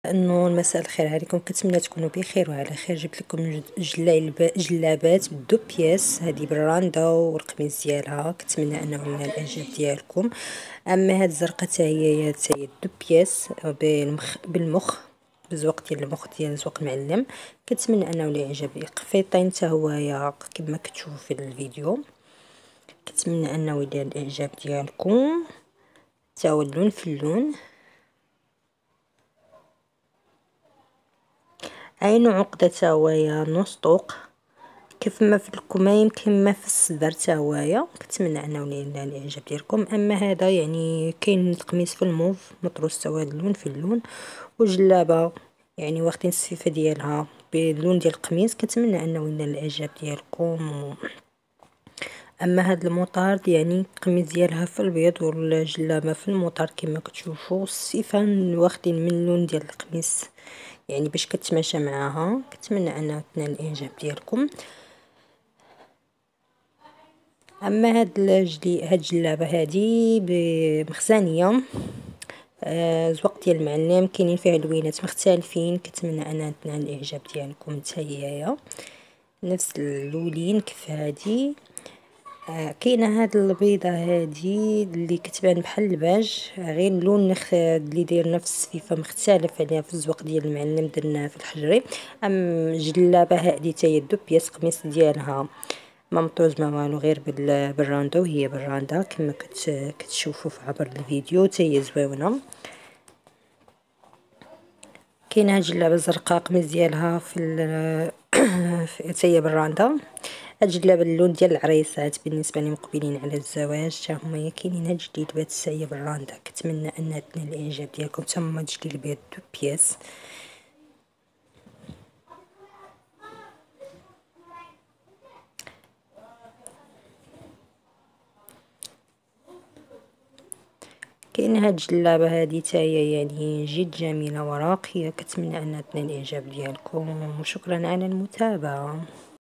النور، مساء الخير عليكم. كنتمنى تكونوا بخير وعلى خير. جبت لكم جلابات بدو بياس، هذه بالراندا والقميص ديالها. كنتمنى انه من الاعجاب ديالكم. اما هاد الزرقاء حتى هي دو بياس بالمخ، بزواق ديال المخ ديال زواق معلم. كنتمنى انه الاعجاب. قفيطين حتى هو كما كتشوفوا في الفيديو. كنتمنى انه يدير الاعجاب ديالكم. حتى هو اللون في اللون. عين عقدة تا هويا نص طوق، كيف ما في الكميم كما في الصدر تا هويا. كنتمنى انه ينال الاعجاب ديالكم. اما هذا يعني كاين قميص في الموف مطروس تا هو اللون في اللون، وجلابه يعني واخدين الصفيفه ديالها باللون ديال القميص. كنتمنى انه ينال الاعجاب ديالكم. اما هاد المطارد يعني القميص ديالها في البيض والجلابه في المطارد كما كتشوفوا. الصيفان واخدين من اللون ديال القميص يعني باش كتماشى معاها. كنتمنى انها تنال الاعجاب ديالكم. اما هاد الجلابه هادي بمخزانيه زواق ديال المعلم، كاينين فيها لوينات مختلفين. كنتمنى انها تنال الاعجاب ديالكم. حتى هي نفس اللولين كيف هادي. كاينه هاد البيضه هادي اللي كتبان بحال الباج، غير اللون اللي داير نفس الصفيفه مختلف عليها في الزواق ديال المعلم، درناها في الحجري. جلابه هادي حتى هي دو بياس، قميص ديالها ما مطوز ما والو، غير بالراندا، وهي بالراندا كما كتشوفوا في عبر الفيديو. حتى هي زويونه. كاينه هاد الجلابه الزرقاء، قميص ديالها في حتى هي بالراندا. هاد الجلابه اللون ديال العريسات بالنسبه لي مقبلين على الزواج، حتى هما كاينين هاد جليبات حتى هي بالراندا. كنتمنى انها تنال الاعجاب ديالكم. حتى هما جليبات دو بياس. كاين هاد الجلابه هادي حتى هي يعني جد جميله وراقيه. كنتمنى انها تنال الاعجاب ديالكم، وشكرا على المتابعه.